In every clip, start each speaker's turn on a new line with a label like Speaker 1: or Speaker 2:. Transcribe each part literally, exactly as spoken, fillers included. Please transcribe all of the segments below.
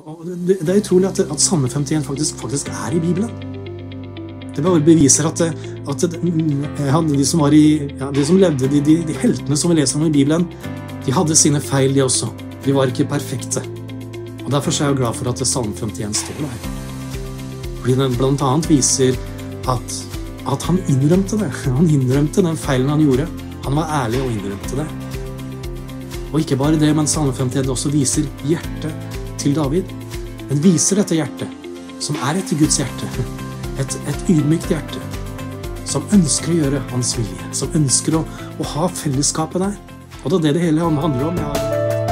Speaker 1: Og det, det er utrolig at, at Salme femtien faktisk, faktisk er i Bibelen. Det bare beviser at, at ja, de, som var i, ja, de som levde, de, de, de heltene som vi leser om i Bibelen, de hadde sine feil de også. De var ikke perfekte. Og derfor er jeg glad for at Salme femtien står der. Fordi den blant annet viser at, at han innrømte det. Han innrømte den feilen han gjorde. Han var ærlig og innrømte det. Og ikke bare det, men Salme femtien også viser hjertet til David. Den viser dette hjertet, som er etter Guds hjerte. Et, et ydmykt hjerte, som ønsker å gjøre hans vilje, som ønsker å, å ha fellesskapet der. Og det er det det hele handler om. Ja.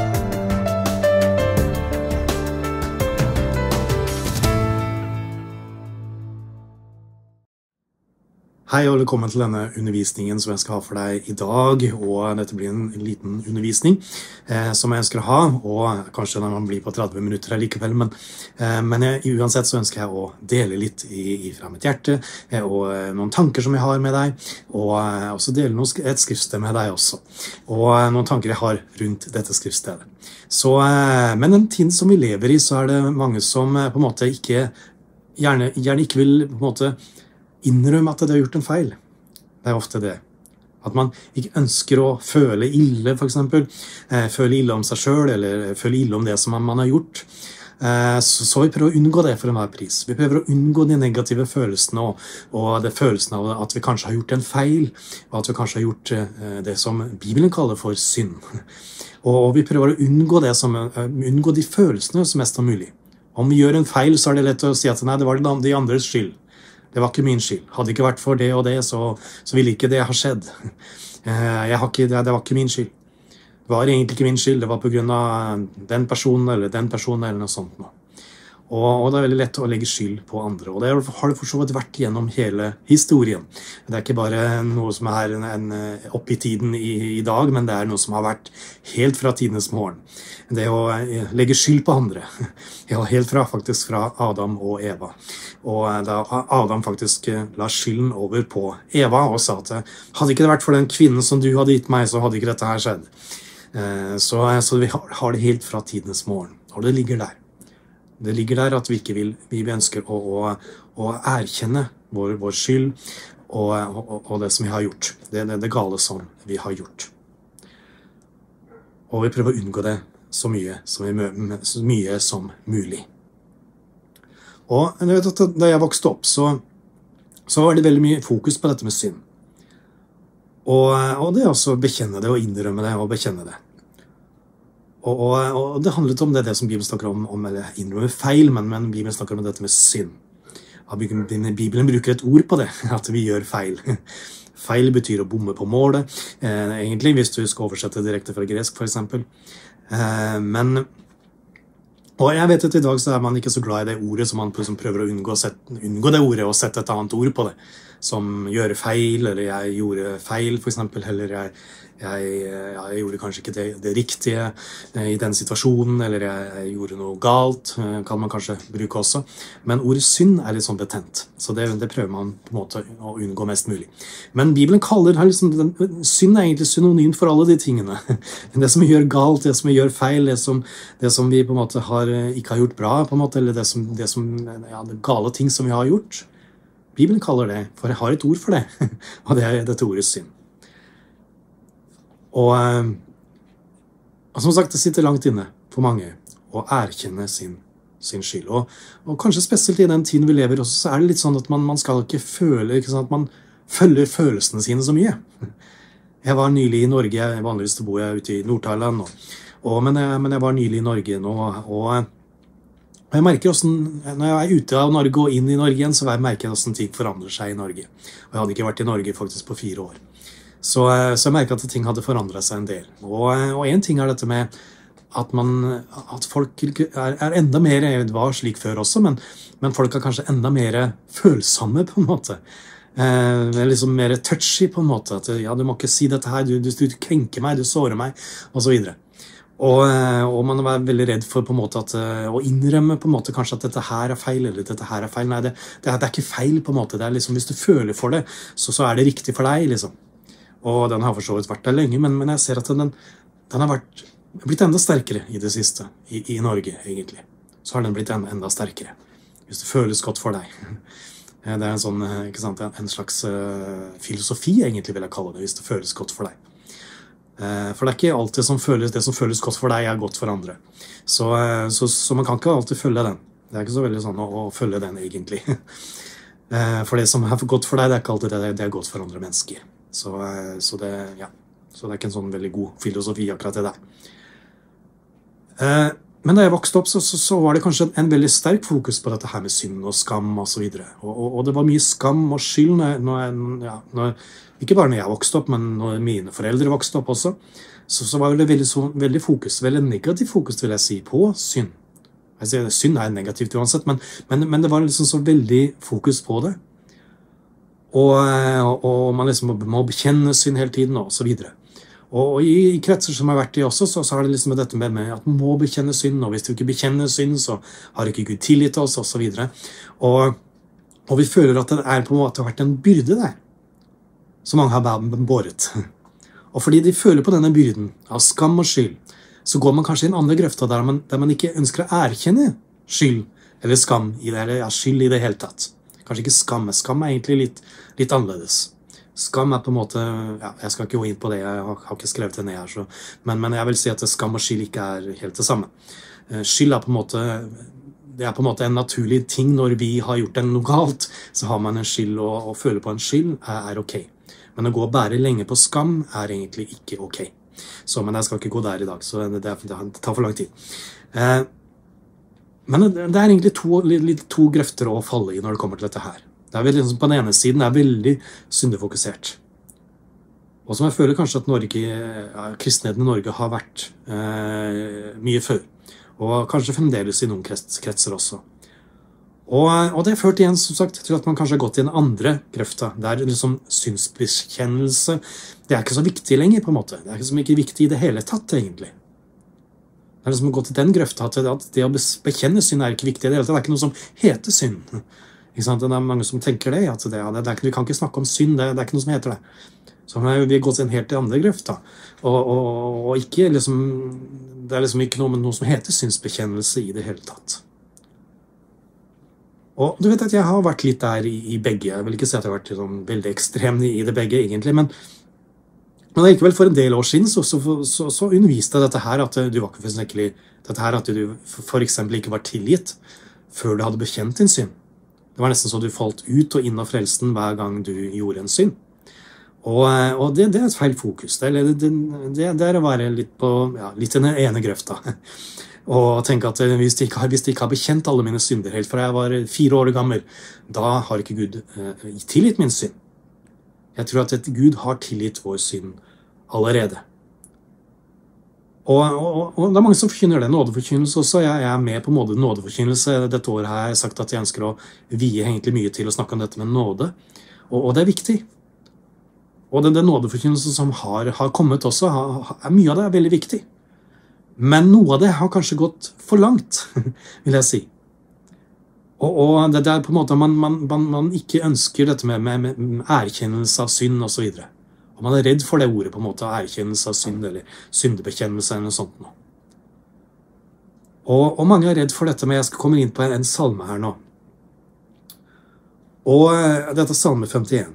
Speaker 1: Hei og velkommen til denne undervisningen som jeg skal ha for deg i dag, og dette blir en liten undervisning eh, som jeg ønsker å ha, og kanskje den man blir på tretti minutter likevel, men, eh, men jeg, uansett så ønsker jeg å dele litt i, i fra mitt hjerte, eh, og eh, noen tanker som jeg har med deg, og eh, også dele noe, et skriftsted med deg også, og eh, noen tanker jeg har rundt dette skriftstedet. Så, eh, men den tiden som vi lever i, så er det mange som eh, på en måte ikke, gjerne, gjerne ikke vil på en måte innrømme at de har gjort en feil. Det er ofte det. At man ikke ønsker å føle ille, for eksempel. Eh, føle ille om seg selv, eller føle ille om det som man, man har gjort. Eh, så, så vi prøver å unngå det for enhver pris. Vi prøver å unngå de negative følelsene, og, og det følelsen av at vi kanskje har gjort en feil, og at vi kanskje har gjort eh, det som Bibelen kaller for synd. Og, og vi prøver å unngå, det som, uh, unngå de følelsene som mest er mulig. Om vi gjør en feil, så er det lett å si at nei, det var de andres skyld. Det var ikke min skyld. Hadde det ikke vært for det og det, så, så ville ikke det ha skjedd. Jeg har ikke, det, det var ikke min skyld. Det var egentlig ikke min skyld. Det var på grunn av den personen eller den personen eller noe sånt. Og, og det er veldig lett å legge skyld på andre. Og det har det for så vidt vært gjennom hele historien. Det er ikke bare noe som er en, en, opp i tiden i, i dag, men det er noe som har vært helt fra tidenes morgen. Det å legge skyld på andre. Ja, helt fra, faktisk fra Adam og Eva. Og da Adam faktisk la skylden over på Eva og sa at hadde ikke det vært for den kvinnen som du hadde gitt meg, så hadde ikke dette her skjedd. Så, så vi har det helt fra tidenes morgen. Og det ligger der. Det ligger der at vi ikke vil, vi ønsker å, å, å erkjenne vår, vår skyld og, og, og det som vi har gjort. Det, det, det gale som vi har gjort. Og vi prøver å unngå det så mye som, vi, så mye som mulig. Og jeg vet at da jeg vokste opp, så, så var det veldig mye fokus på dette med synd. Og, og det er også å bekjenne det og innrømme det og bekjenne det. Og, og, og det handlet om det, det som Bibelen snakker om, om eller innrømme feil, men, men Bibelen snakker om dette med synd. Bibelen bruker et ord på det, at vi gjør feil. Feil betyr å bomme på målet, eh, egentlig, hvis du skal oversette direkte fra gresk, for eksempel. Eh, men, og jeg vet at i dag så er man ikke så glad i det ordet, så man prøver å unngå, sette, unngå det ordet og sette et annet ord på det. Som gjøre feil, eller jeg gjorde feil, for eksempel, eller jeg, jeg, ja, jeg gjorde kanskje ikke det, det riktige eh, i den situasjonen, eller jeg, jeg gjorde noe galt, eh, kan man kanskje bruke også. Men ordet synd er litt sånn betent, så det, det prøver man på en måte å unngå mest mulig. Men Bibelen kaller liksom, den, synd er egentlig synonymt for alle de tingene. Det som vi gjør galt, det som vi gjør feil, det som, det som vi på en måte har, ikke har gjort bra, på en måte, eller det som, det som ja, det gale ting som vi har gjort. Bibelen kaller det, for jeg har et ord for det, og det er dette ordet synd. Og, og som sagt, det sitter langt inne for mange å erkjenne sin, sin skyld. Og, og kanskje spesielt i den tiden vi lever også, så er det litt sånn at man, man skal ikke føle, ikke sant, at man følger følelsene sine så mye. Jeg var nylig i Norge, jeg vanligvis bor jeg ute i Nord-Thailand, og, og, men, jeg, men jeg var nylig i Norge nå, og Og jeg merker også, når jeg er ute av Norge og inn i Norge igjen, så merker jeg hvordan ting forandrer seg i Norge. Og jeg hadde ikke vært i Norge faktisk på fire år. Så, så jeg merker at ting hadde forandret seg en del. Og, og en ting er dette med at, man, at folk er, er enda mer, det var slik før også, men, men folk er kanskje enda mer følsomme på en måte. Eh, liksom mer touchy på en måte. At ja, du må ikke si dette her, du, du, du krenker meg, du sårer meg, og så videre. Og, og man er veldig redd for på en måte at, å innrømme på en måte kanskje at dette her er feil, eller dette her er feil. Nei, det, det, er, det er ikke feil på en måte. Det er liksom, hvis du føler for det, så, så er det riktig for deg, liksom. Og den har for så vidt vært der lenge, men, men jeg ser at den, den har vært, blitt enda sterkere i det siste, i, i Norge, egentlig. så har den blitt enda, enda sterkere. Hvis det føles godt for deg. Det er en, sånn, ikke sant, en slags uh, filosofi, egentlig vil jeg kalle det, hvis det føles godt for deg. Uh, for det er ikke alltid som føles, det som føles godt for deg, er godt for andre. Så, uh, så, så man kan ikke alltid følge den. Det er ikke så veldig sånn å, å følge den, egentlig. uh, for det som er godt for deg, det er ikke alltid det, det er godt for andre mennesker. Så, uh, så, det, ja. så det er ikke en sånn veldig god filosofi akkurat det der. Uh, Men da jeg vokste opp, så, så, så var det kanskje en veldig sterk fokus på dette her med synd og skam og så videre. Og, og, og det var mye skam og skyld, når, når jeg, ja, når, ikke bare når jeg vokste opp, men når mine foreldre vokste opp også, så, så var det veldig, så, veldig fokus, veldig negativ fokus, vil jeg si, på synd. Jeg sier, synd er negativt uansett, men, men, men det var liksom så veldig fokus på det. Og, og, og man liksom må, må bekjenne synd hele tiden og så videre. Og i, i kretser som jeg har vært i også, så, så er det liksom dette med, med at man må bekjenne synd, og hvis du ikke bekjenner synd, så har ikke Gud tillit til oss, og så videre. Og, og vi føler at det er på en måte vært en byrde der, som mange har båret. Og fordi de føler på denne byrden av skam og skyld, så går man kanskje i en andre grøfta der man, der man ikke ønsker å erkjenne skyld, eller skam, i det, eller ja, skyld i det hele tatt. Kanskje ikke skam, men skam er egentlig litt, litt annerledes. Skam er på en måte, ja, jeg skal ikke gå inn på det, jeg har, har ikke skrevet det ned her, så, men, men jeg vil si at skam og skyld ikke er helt det samme. Skyld er på en måte, det er på en måte en naturlig ting. Når vi har gjort noe galt, så har man en skyld, og å føle på en skyld er, er ok. Men å gå og bære lenge på skam er egentlig ikke ok. Så, men jeg skal ikke gå der i dag, så det, det, det tar for lang tid. Eh, men det, det er egentlig to, litt, to grøfter å falle i når det kommer til dette her. Det er veldig, på den ene siden er veldig syndefokusert. Og som jeg føler kanskje at Norge, ja, kristenheten i Norge har vært eh, mye før. Og kanskje fremdeles i noen kretser også. Og, og det har ført igjen, som sagt, til at man kanskje har gått i en andre grøfta. Der liksom synsbekjennelse, det er ikke så viktig lenger på en måte. Det er ikke så mye viktig i det hele tatt, egentlig. Det er liksom gått i den grøfta at det å bekjenne synd er ikke viktig i det hele tatt. Det er ikke noe som heter synd. Ikke sant? Det er mange som tenker det, at det, det, det er, vi kan ikke snakke om synd, det, det er ikke noe som heter det. Så vi har gått inn helt til andre grøfta, og, og, og ikke liksom, det er liksom ikke noe, noe som heter synsbekjennelse i det hele tatt. Og du vet at jeg har vært litt der i, i begge, jeg vil ikke si at jeg har vært liksom, veldig ekstrem i det begge egentlig, men, men likevel for en del år siden så, så, så, så underviste jeg dette her, at du var ikke for dette her, at du for eksempel ikke var tilgitt før du hadde bekjent din synd. Det var nesten så du falt ut og inn av frelsen hver gang du gjorde en synd. Og, og det, det er et feil fokus. Det, det, det, det er å være litt på, ja, litt i den ene grøfta. Og tenke at hvis de, ikke har, hvis de ikke har bekjent alle mine synder helt fra jeg var fire år gammel, da har ikke Gud eh, tilgitt min synd. Jeg tror at Gud har tilgitt vår synd allerede. Og, og, og det er mange som forkynner det, nådeforkynnelse også. Jeg, jeg er med på en måte nådeforkynnelse. Dette året har jeg sagt at jeg ønsker å vie egentlig mye til å snakke om dette med nåde. Og, og det er viktig. Og den, den nådeforkynnelse som har, har kommet også, har, er mye av det er veldig viktig. Men noe av det har kanskje gått for langt, vil jeg si. Og, og det er på en måte man, man, man, man ikke ønsker dette med, med, med erkjennelse av synd og så videre. Og man er redd for det ordet, på en måte, erkjennelse av synd, eller syndebekjennelse, eller noe sånt nå. Og, og mange er redd for dette, men jeg skal komme inn på en, en salme her nå. Og dette er salme femtien.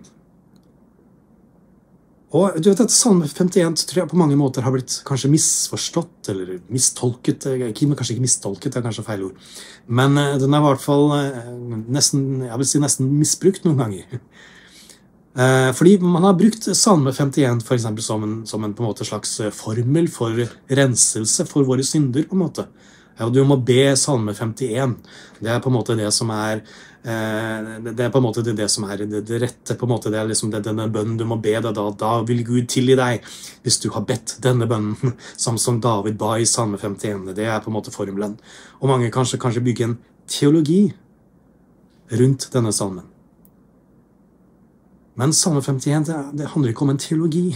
Speaker 1: Og du vet, dette salme femtien tror jeg på mange måter har blitt kanskje misforstått, eller mistolket, ikke, kanskje ikke mistolket, det er kanskje feil ord. Men den er i hvert fall nesten, jeg vil si nesten misbrukt noen ganger. Fordi man har brukt salme femtien for eksempel som en, som en, på en måte slags formel for renselse for våre synder, på en måte. Ja, du må be salme femtien. Det er på en måte det som er, eh, det er på en måte det, det som er det, det rette, på en måte. Det er liksom det, denne bønnen du må be deg, da, da vil Gud tilgi deg, hvis du har bedt denne bønnen, som, som David ba i salme femtien. Det er på en måte formelen. Og mange kanskje, kanskje bygger en teologi rundt denne salmen. Men salme femtien, det, det handler ikke om en teologi.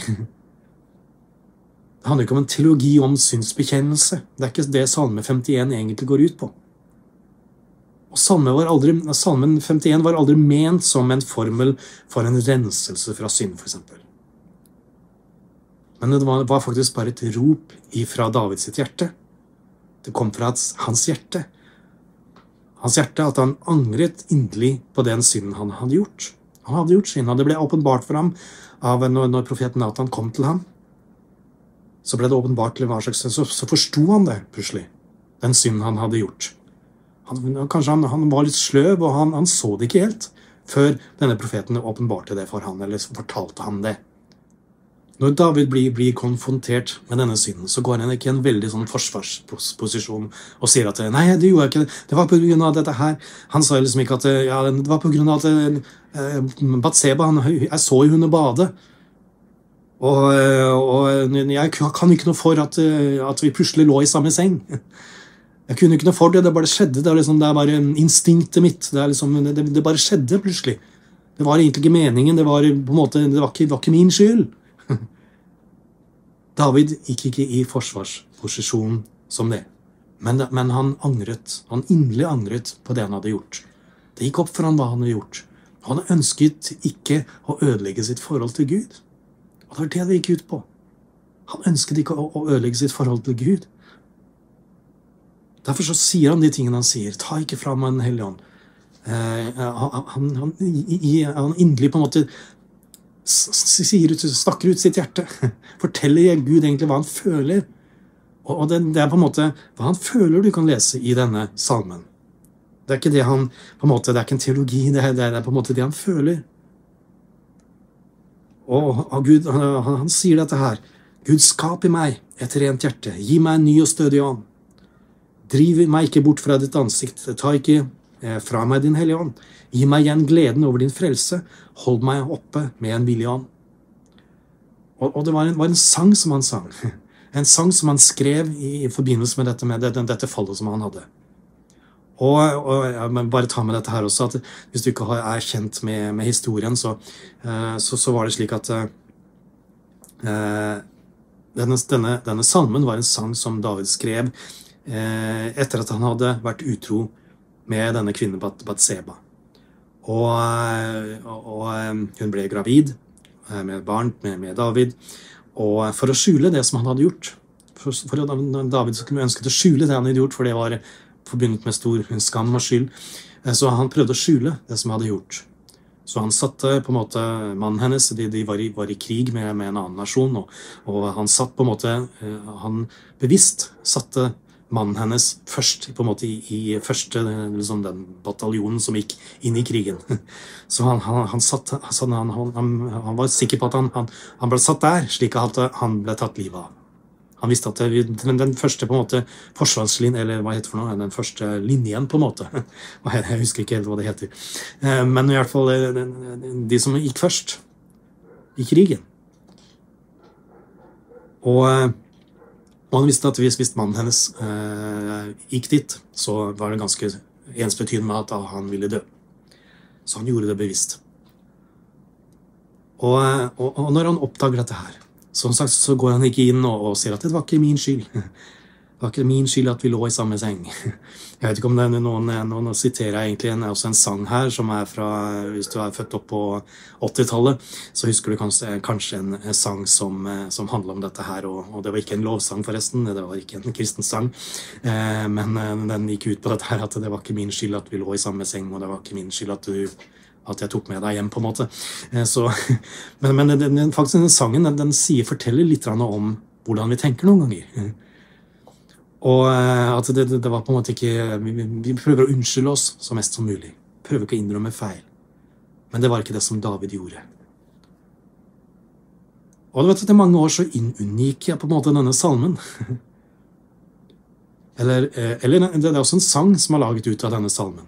Speaker 1: Det handler ikke om en teologi om synsbekjennelse. Det er ikke det salme femtien egentlig går ut på. Og salme var aldri, salmen femtien var aldri ment som en formel for en renselse fra synd, for eksempel. Men det var, var faktisk bare et rop ifra Davids sitt hjerte. Det kom fra hans hjerte. hans hjerte, at han angret inderlig på den synden han hadde gjort. Han hadde gjort synd, og det ble åpenbart for ham av når, når profeten Nathan kom til ham. Så ble det åpenbart til hva slags, så, så forstod han det plutselig, den synden han hadde gjort. Han, kanskje han, han var litt sløv, og han, han så det ikke helt, før denne profeten åpenbarte det for han, eller fortalte han det. Når David blir, blir konfrontert med denne synden, så går han ikke i en veldig sånn forsvarsposisjon og sier at nei, det gjorde jeg ikke, det var på grunn av dette her. Han sa liksom ikke at ja, det var på grunn av at uh, Batseba, han, jeg så jo henne bade. Og, og jeg kan ikke noe for at, at vi plutselig lå i samme seng. Jeg kunne ikke noe for det, det bare skjedde. Det er, liksom, det er bare instinktet mitt. Det, er liksom, det, det bare skjedde plutselig. Det var egentlig ikke meningen, det var, på en måte, det var, ikke, det var ikke min skyld. David gikk ikke i forsvarsposisjon som det. Men, men han angret, han inderlig angret på det han hadde gjort. Det gikk opp for han hva han hadde gjort. Han ønsket ikke å ødelegge sitt forhold til Gud. Og det var det det gikk ut på. Han ønsket ikke å, å ødelegge sitt forhold til Gud. Derfor så sier han de tingene han sier. Ta ikke fra meg den hellige ånd. Eh, han, han, han, i, han inderlig på en måte sier ut, snakker ut sitt hjerte. Forteller Gud egentlig hva han føler. Og, og det, det er på en måte hva han føler du kan lese i denne salmen. Det er ikke det han, på en måte, det er ikke en teologi, det er, det er på en måte det han føler. Og, og Gud, han, han, han sier dette her. Gud, skap i meg et rent hjerte. Gi meg en ny og stødig ånd. Driv meg ikke bort fra ditt ansikt. Ta ikke eh, fra meg din hellige ånd. Gi meg igjen gleden over din frelse. Hold meg oppe med en villig ånd. Og, og det var en, var en sang som han sang. En sang som han skrev i, i forbindelse med dette, med dette, dette fallet som han hadde. Og, og ja, men bare ta med dette her også, at hvis du ikke har, er kjent med, med historien, så, uh, så, så var det slik at uh, denne, denne, denne salmen var en sang som David skrev uh, etter at han hadde vært utro med denne kvinnen Batseba. Og, uh, og uh, hun ble gravid uh, med barn med, med David, og for å skjule det som han hadde gjort, for, for David skulle ønske å skjule det han hadde gjort, for det var forbundet med stor skam og skyld. Så han prøvde å skjule det som han hadde gjort. Så han satte på en måte mannen hennes, de, de var, i, var i krig med, med en annen nasjon, og, og han satt på en måte, han bevisst satte mannen hennes først, på en måte i, i første, liksom den bataljonen som gikk inn i krigen. Så han, han, han, satt, han, han, han, han var sikker på at han, han, han ble satt der, slik at han ble tatt livet av. Han visste at det, den første på en måte forsvarslinjen, eller hva heter det for noe, den første linjen på en måte. Jeg husker ikke helt hva det heter. Men i hvert fall de som gikk først i krigen. Og, og han visste at hvis, hvis mannen hennes eh, gikk dit, så var det ganske ensbetydende med at han ville dø. Så han gjorde det bevisst. Og, og, og når han oppdager dette her, som sagt, så går han ikke inn og, og sier at det var ikke min skyld. Det var ikke min skyld at vi lå i samme seng. Jeg vet ikke om det er noen, noen siterer jeg egentlig en, også en sang her, som er fra, hvis du er født opp på åttitallet, så husker du kanskje, kanskje en, en sang som, som handler om dette her, og, og det var ikke en lovsang forresten, det var ikke en kristen sang, eh, men den gikk ut på dette her, at det var ikke min skyld at vi lå i samme seng, og det var ikke min skyld at du at jeg tok med deg hjem på en måte. Så, men men den, den, faktisk den sangen, den, den sier, forteller litt om hvordan vi tenker noen ganger. Og at det, det, det var på en måte ikke, vi, vi prøver å unnskylde oss så mest som mulig. Prøver ikke å innrømme feil. Men det var ikke det som David gjorde. Og du vet at i mange år så unngikk jeg på en måte denne salmen. Eller, eller det er også en sang som er laget ut av denne salmen.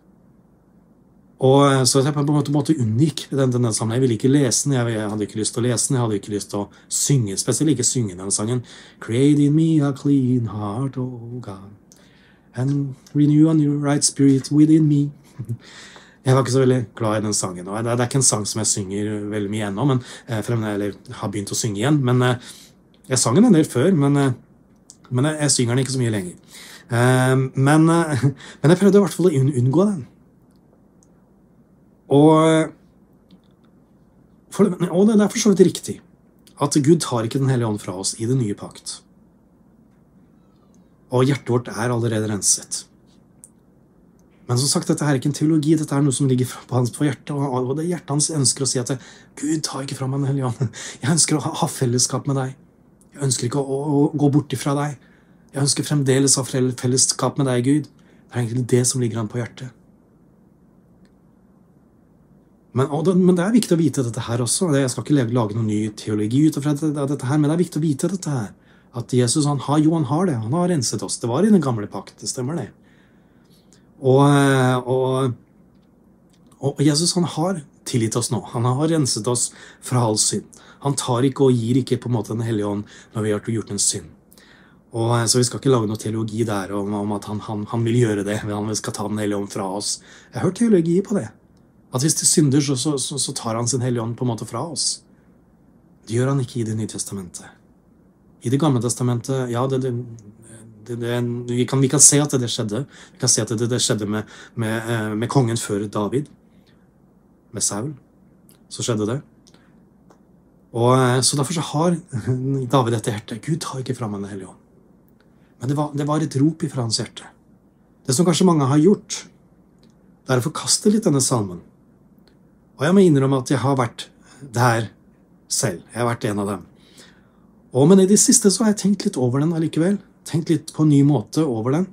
Speaker 1: Og så jeg på en måte, måte unngikk den, denne sangen. Jeg ville ikke lese den, jeg hadde ikke lyst til å lese den, jeg hadde ikke lyst til å synge, spesielt ikke synge denne sangen. Create in me a clean heart, oh God, and renew a new right spirit within me. Jeg var ikke så veldig glad i den sangen, og det er ikke en sang som jeg synger veldig mye ennå, men, eller har begynt å synge igjen, men jeg sang den en del før, men, men jeg, jeg synger den ikke så mye lenger. Men, men jeg prøvde i hvert fall å unngå den. Og, for, og det er for så vidt riktig at Gud tar ikke den hellige ånd fra oss i den nye pakt. Og hjertet vårt er allerede renset. Men som sagt, dette er ikke en teologi, dette er noe som ligger på hans på hjertet, og det hjertet hans ønsker å si at Gud, ta ikke fra meg den hellige ånd. Jeg ønsker å ha, ha fellesskap med deg. Jeg ønsker ikke å, å, å gå bort ifra deg. Jeg ønsker fremdeles å ha fellesskap med deg, Gud. Det er egentlig det som ligger han på hjertet. Men, det, men det er viktig å vite dette her også. Jeg skal ikke lage noen ny teologi ut fra dette her, men det er viktig å vite dette her. At Jesus, han har, jo han har det. Han har renset oss. Det var i den gamle pakt, det stemmer det. Og, og, og Jesus, han har tilgitt oss nå. Han har renset oss fra all synd. Han tar ikke og gir ikke på en måte den hellige ånd når vi har gjort en synd. Og, så vi skal ikke lage noe teologi der om, om at han, han, han vil gjøre det, han skal ta den hellige ånd fra oss. Jeg har hørt teologi på det. At hvis det synder, så, så, så, så tar han sin hellige ånd på en måte fra oss. Det gjør han ikke i det nye testamentet. I det gamle testamentet, ja, det, det, det, det, vi, kan, vi kan se at det skjedde. Vi kan se at det, det skjedde med, med, med kongen før David. Med Saul. Så skjedde det. Og så derfor så har David dette hjertet. Gud tar ikke fra meg den hellige ånd. Men det var, det var et rop ifra hans hjerte. Det som kanskje mange har gjort, det er å forkaste litt denne salmen. Og jeg må innrømme at jeg har vært der selv. Jeg har vært en av dem. Og, men i det siste så har jeg tenkt litt over den allikevel. Tenkt litt på en ny måte over den.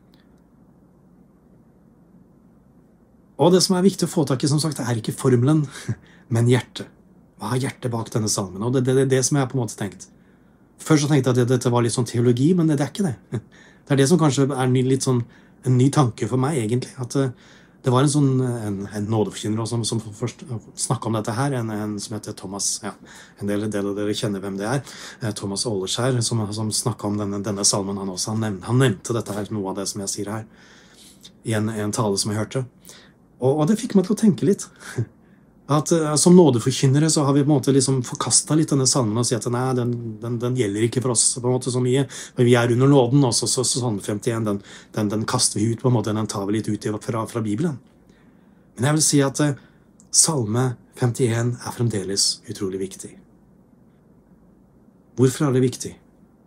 Speaker 1: Og det som er viktig å få tak i, som sagt, er ikke formelen, men hjertet. Hva er hjertet bak denne salmen? Og det er det, det, det som jeg har på en måte tenkt. Først så tenkte jeg at dette var litt sånn teologi, men det, det er ikke det. Det er det som kanskje er ny, litt sånn, en ny tanke for meg, egentlig. At det var en sånn en, en nådeforkynner som, som først snakket om dette her, en, en som heter Thomas, ja, en del, del av dere kjenner hvem det er, Thomas Åleskjær, som, som snakket om denne, denne salmen han også. Han nevnte, han nevnte dette her, noe av det som jeg sier her, i en, en tale som jeg hørte. Og, og det fikk meg til å tenke litt. At uh, som nådeforkynnere så har vi på en måte liksom forkastet litt denne salmen og sier at nei, den, den, den gjelder ikke for oss på en måte så mye. Men vi er under nåden også, så, så salme femtien, den, den, den kaster vi ut på en måte, den tar vi litt ut fra, fra Bibelen. Men jeg vil si at uh, salme femtien er fremdeles utrolig viktig. Hvorfor er det viktig?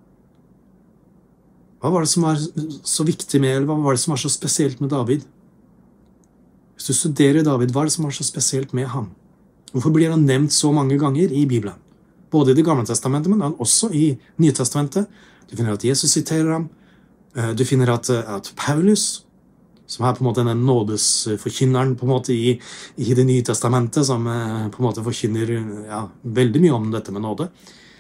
Speaker 1: Hva var det som var så viktig med, eller hva var det som var så spesielt med David? Hvis du studerer David, hva er det som var så spesielt med ham? Hvorfor blir han nevnt så mange ganger i Bibelen? Både i det gamle testamentet, men også i Nye testamentet. Du finner at Jesus siterer ham. Du finner at, at Paulus, som er på en måte den nådesforkynneren på en måte i, i det nye testamentet, som på en måte forkynner ja, veldig mye om dette med nåde.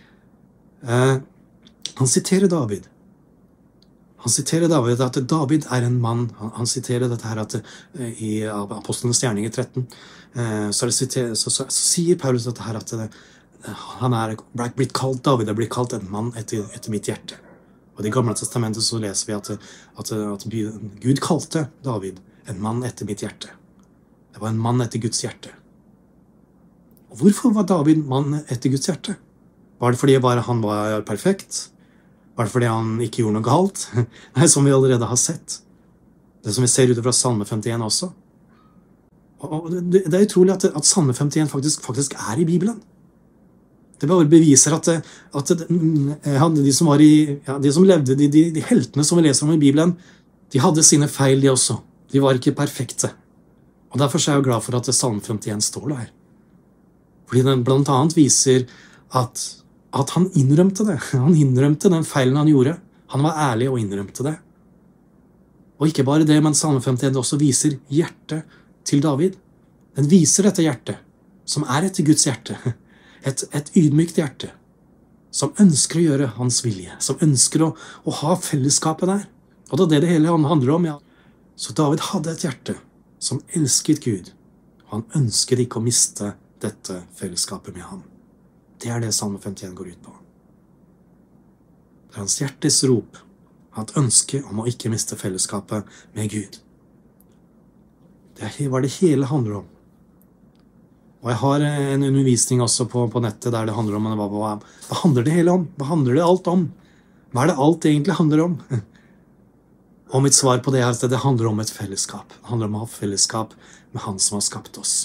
Speaker 1: Han siterer David. Han siterer David at David er en mann. Han, han siterer dette her at i Apostlenes gjerninger tretten, så, siter, så, så, så sier Paulus dette her at det, han er blitt kalt, David er blitt kalt en mann etter, etter mitt hjerte. Og i det gamle testamentet så leser vi at, at, at Gud kalte David en mann etter mitt hjerte. Det var en mann etter Guds hjerte. Og hvorfor var David mann etter Guds hjerte? Var det fordi han var perfekt? Var det fordi han ikke gjorde noe galt? Nei, som vi allerede har sett. Det som vi ser ut fra salme femtien også. Og det, det er utrolig at, at salme femtien faktisk, faktisk er i Bibelen. Det bare beviser at, at ja, de, som var i, ja, de som levde, de, de, de heltene som vi leser om i Bibelen, de hadde sine feil de også. De var ikke perfekte. Og derfor er jeg glad for at salme femtien står der. Fordi den blant annet viser at at han innrømte det. Han innrømte den feilen han gjorde. Han var ærlig og innrømte det. Og ikke bare det, men salme femtien også viser hjertet til David. Den viser dette hjertet, som er etter Guds hjerte. Et, et ydmykt hjerte, som ønsker å gjøre hans vilje, som ønsker å, å ha fellesskapet der. Og det er det det hele handler om, ja. Så David hadde et hjerte som elsket Gud, og han ønsket ikke å miste dette fellesskapet med ham. Det er det salme femtien går ut på. Det er hans hjertes rop, at ønske om å ikke miste fellesskapet med Gud. Det er hva det hele handler om. Og jeg har en undervisning også på, på nettet der det handler om hva, hva, hva handler det hele om? Hva handler det alt om? Hva er det alt egentlig handler om? Og mitt svar på det er at det handler om et fellesskap. Det handler om å ha fellesskap med han som har skapt oss.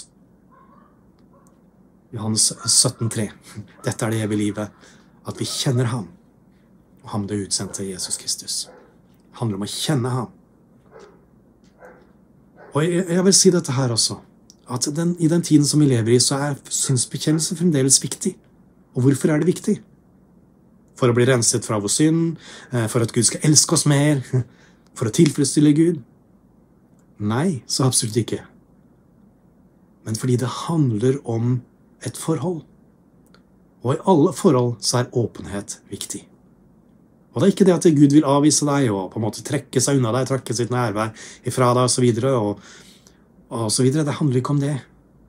Speaker 1: Johannes sytten tre. Dette er det evige livet, at vi kjenner ham, og ham det utsendte Jesus Kristus. Det handler om å kjenne ham. Og jeg, jeg vil si dette her også, at den, i den tiden som vi lever i, så er synsbekjennelse fremdeles viktig. Og hvorfor er det viktig? For å bli renset fra vår synd, for at Gud skal elske oss mer, for å tilfredsstille Gud? Nei, så absolutt ikke. Men fordi det handler om et forhold. Og i alle forhold så er åpenhet viktig. Og det er ikke det at Gud vil avvise deg og på en måte trekke seg unna deg, trekke sitt nærvær ifra deg og så videre, og, og så videre. Det handler ikke om det.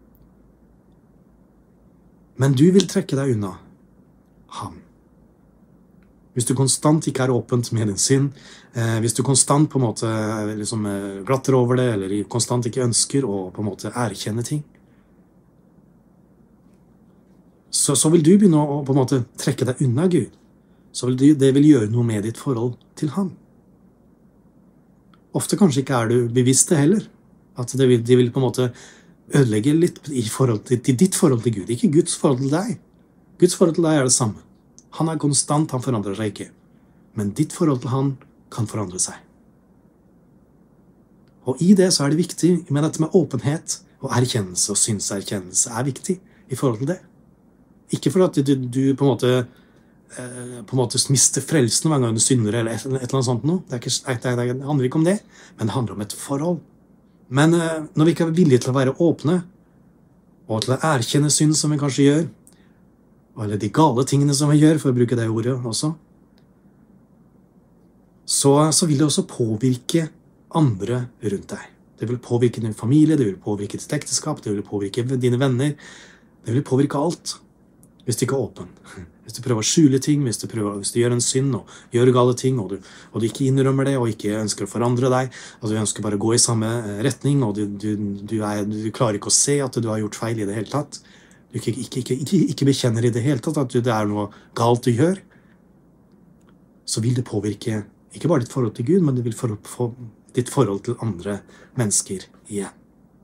Speaker 1: Men du vil trekke deg unna ham. Hvis du konstant ikke er åpent med din synd, eh, hvis du konstant på en måte liksom, eh, glatter over det, eller konstant ikke ønsker å på en måte erkjenne ting, så, så vil du begynne å på en måte trekke deg unna Gud. Så vil du, det vil gjøre noe med ditt forhold til ham. Ofte kanskje ikke er du bevisst det heller, at det vil, de vil på en måte ødelegge litt i forhold til, til ditt forhold til Gud, ikke Guds forhold til deg. Guds forhold til deg er det samme. Han er konstant, han forandrer seg ikke. Men ditt forhold til han kan forandre seg. Og i det så er det viktig, men dette med åpenhet og erkjennelse og synserkjennelse er viktig i forhold til det. Ikke for at du, du på en måte, eh, på en måte mister frelsen hver gang du synder eller et, et eller annet sånt noe. Det, er ikke, det, det handler ikke om det, men det handler om et forhold. Men eh, når vi ikke er villige til å være åpne, og til å erkjenne synd som vi kanskje gjør, eller de gale tingene som vi gjør, for å bruke det ordet også, så, så vil det også påvirke andre rundt deg. Det vil påvirke din familie, det vil påvirke ditt ekteskap, det vil påvirke dine venner, det vil påvirke alt, hvis du ikke er åpen. Hvis du prøver å skjule ting, hvis du, prøver, hvis du gjør en synd og gjør gale ting, og du, og du ikke innrømmer det, og ikke ønsker å forandre deg, og du ønsker bare å gå i samme retning, og du, du, du, er, du klarer ikke å se at du har gjort feil i det hele tatt, du ikke, ikke, ikke, ikke, ikke bekjenner i det hele tatt at det er noe galt du gjør, så vil det påvirke ikke bare ditt forhold til Gud, men det vil for, for ditt forhold til andre mennesker igjen.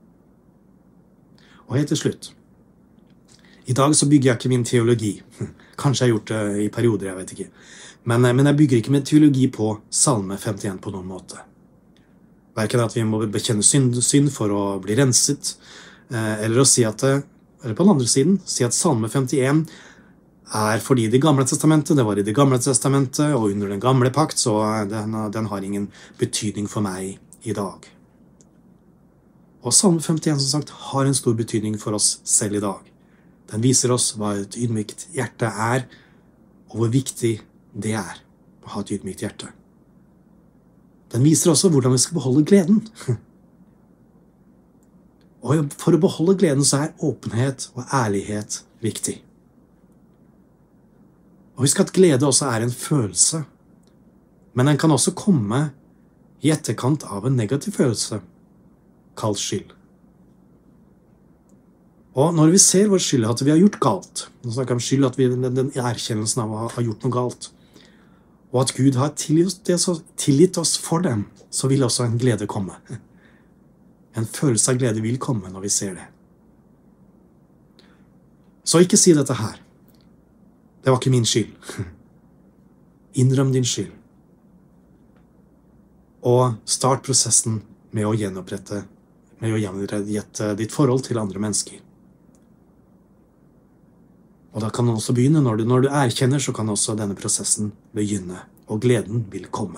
Speaker 1: Og helt til slutt, i dag så bygger jeg ikke min teologi. Kanskje jeg har gjort det i perioder, jeg vet ikke. Men, men jeg bygger ikke min teologi på Salme femtien på noen måte. Hverken at vi må bekjenne synd, synd for å bli renset, eller å si at, eller på den andre siden, si at Salme femtien er fordi det gamle testamentet, det var i det gamle testamentet, og under den gamle pakt, så den, den har ingen betydning for meg i dag. Og Salme femtien, som sagt, har en stor betydning for oss selv i dag. Den viser oss hva et ydmykt hjerte er, og hvor viktig det er å ha et ydmykt hjerte. Den viser også hvordan vi skal beholde gleden. Og for å beholde gleden så er åpenhet og ærlighet viktig. Og husk at glede også er en følelse, men den kan også komme i etterkant av en negativ følelse, kalt skyld. Og når vi ser vår skyld, at vi har gjort galt, nå snakker jeg om skyld, at vi, den, den erkjennelsen av å ha gjort noe galt, og at Gud har tilgitt, det, tilgitt oss for dem, så vil også en glede komme. En følelse av glede vil komme når vi ser det. Så ikke si dette her. Det var ikke min skyld. Innrøm din skyld. Og start prosessen med å gjenopprette, med å gjenopprette ditt forhold til andre mennesker. Og da kan den også begynne, når du, når du erkjenner, så kan også denne prosessen begynne, og gleden vil komme.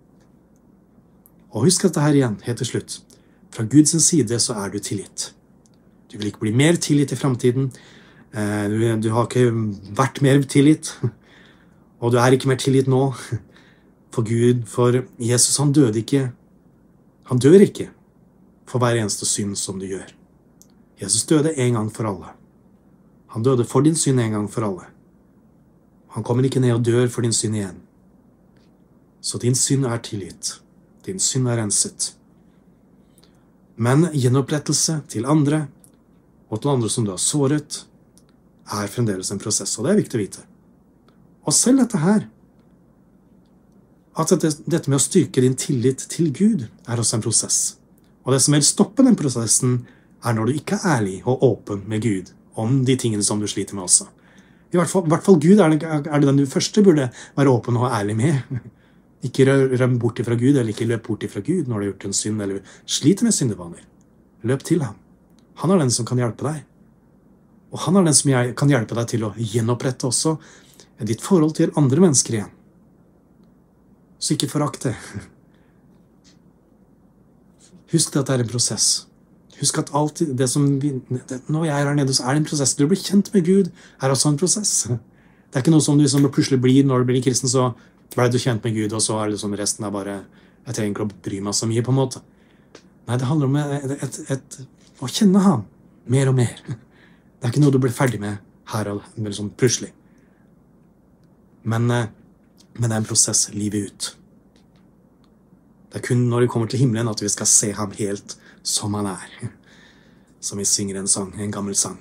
Speaker 1: Og husk dette her igjen, helt til slutt. Fra Guds side så er du tilgitt. Du vil ikke bli mer tilgitt i fremtiden. Du, du har ikke vært mer tilgitt, og du er ikke mer tilgitt nå. For Gud, for Jesus, han døde ikke. Han dør ikke for hver eneste synd som du gjør. Jesus døde en gang for alle. Han døde for din synd en gang for alle. Han kommer ikke ned og dør for din synd igjen. Så din synd er tilgitt. Din synd er renset. Men gjenopprettelse til andre, og til andre som du har såret, er fremdeles en prosess, og det er viktig å vite. Og selv dette her, at dette, dette med å styrke din tillit til Gud, er også en prosess. Og det som vil stoppe den prosessen, er når du ikke er ærlig og åpen med Gud, om de tingene som du sliter med også. I hvert fall, i hvert fall Gud er det, er det den du første burde være åpen og ærlig med. Ikke røm bort ifra Gud, eller ikke løp bort ifra Gud når du har gjort en synd, eller sliter med syndevaner. løp til ham. Han er den som kan hjelpe deg. Og han er den som kan hjelpe deg til å gjenopprette også ditt forhold til andre mennesker igjen. Så ikke forakt det. Husk det at det er en prosess. Husk at alt det som vi, når jeg er her nede, så er det en prosess. Du blir kjent med Gud, er også en prosess. Det er ikke noe som du liksom plutselig blir når du blir kristen, så ble du kjent med Gud, og så er det sånn resten er bare, jeg trenger ikke å bry meg så mye på en måte. Nei, det handler om et, et, et, å kjenne ham mer og mer. Det er ikke noe du blir ferdig med her og liksom plutselig. Men, men det er en prosess livet ut. Det er kun når vi kommer til himmelen at vi skal se ham helt som han er. Som vi synger en sang, en gammel sang.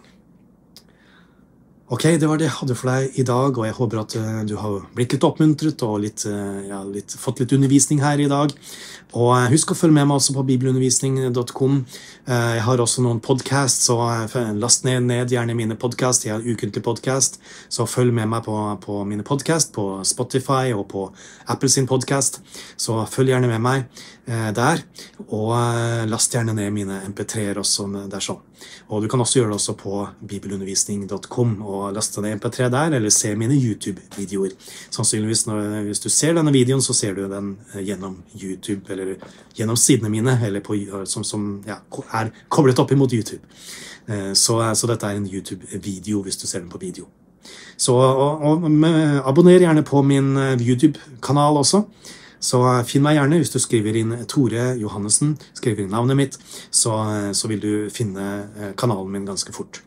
Speaker 1: Ok, det var det jeg hadde for deg i dag, og jeg håper at uh, du har blitt litt oppmuntret og litt, uh, ja, litt, fått litt undervisning her i dag. Og uh, husk å følge med meg også på bibelundervisning punktum com. Uh, jeg har også noen podcasts, så uh, last ned, ned gjerne mine podcasts. Jeg har en ukentlig podcast, så følg med meg på, på mine podcast, på Spotify og på Apple sin podcast. Så følg gjerne med meg uh, der, og uh, last gjerne ned mine M P tre-er også der sånn. Og du kan også gjøre det også på bibelundervisning punktum com og laste ned M P tre der, eller se mine YouTube-videoer. Sannsynligvis når, hvis du ser denne videoen, så ser du den gjennom YouTube, eller gjennom sidene mine, eller på, som, som ja, er koblet opp imot YouTube. Så, så dette er en YouTube-video hvis du ser den på video. Så og, og, abonner gjerne på min YouTube-kanal også. Så finn meg gjerne hvis du skriver inn Tore Johannessen, skriver inn navnet mitt, så, så vil du finne kanalen min ganske fort.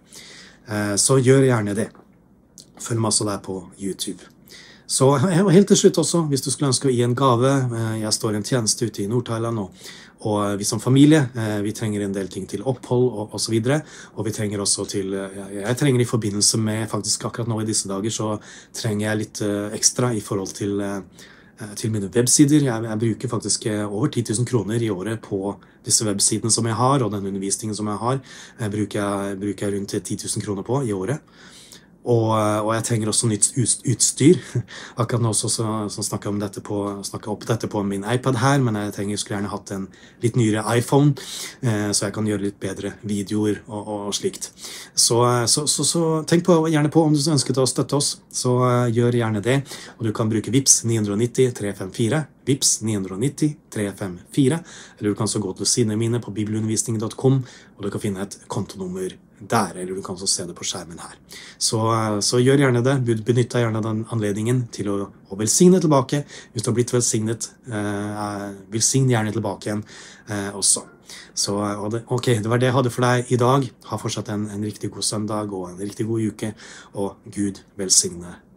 Speaker 1: Så gjør gjerne det. Følg meg også der på YouTube. Så helt til slutt også, hvis du skulle ønske å gi en gave, jeg står i en tjeneste ute i Nord-Thailand, og, og vi som familie, vi trenger en del ting til opphold og, og så videre, og vi trenger også til, jeg trenger i forbindelse med, faktisk akkurat nå i disse dager, så trenger jeg litt ekstra i forhold til til mine websider. Jeg, jeg bruker faktisk over ti tusen kroner i året på disse websidene som jeg har, og den undervisningen som jeg har, jeg bruker, jeg, bruker jeg rundt ti tusen kroner på i året. Og, og jeg trenger også nytt utstyr. Akkurat nå så, så, så snakker jeg om dette på, snakker opp dette på min iPad her, men jeg trenger, skulle gjerne hatt en litt nyere iPhone, eh, så jeg kan gjøre litt bedre videoer og, og, og slikt. Så, så, så, så tenk på, gjerne på om du ønsker å støtte oss, så uh, gjør gjerne det. Og du kan bruke Vips ni ni null tre fem fire, Vips ni ni null tre fem fire, eller du kan så gå til sidene mine på bibelundervisning punktum com, og du kan finne et kontonummer der, eller du kan også se det på skjermen her. Så, så gjør gjerne det, benytt deg gjerne den anledningen til å, å velsigne tilbake. Hvis du har blitt velsignet, eh, velsign gjerne tilbake igjen eh, også. Så det, ok, det var det jeg hadde for deg i dag. Ha fortsatt en, en riktig god søndag og en riktig god uke, og Gud velsigne